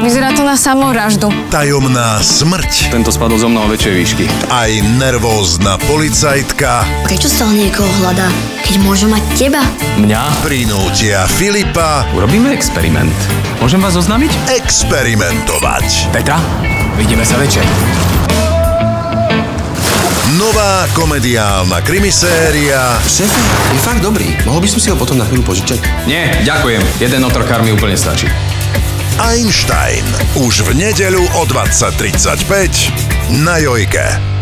Vyzerá to na samovraždu. Tajomná smrť. Tento spadol zo mnoho väčšej výšky. Aj nervózna policajtka. Prečo stále niekoho hľadá, keď môže mať teba? Mňa? Prinútia Filipa Urobíme experiment. Môžem vás oznámiť? experimentovať. Petra, vidíme sa večer. Nová komediálna krimiséria Šéfe, je fakt dobrý. Mohol by som si ho potom na chvíľu požičať? Nie, ďakujem. Jeden otrokár mi úplne stačí. Einstein už v nedeľu o 20:35 na Jojke.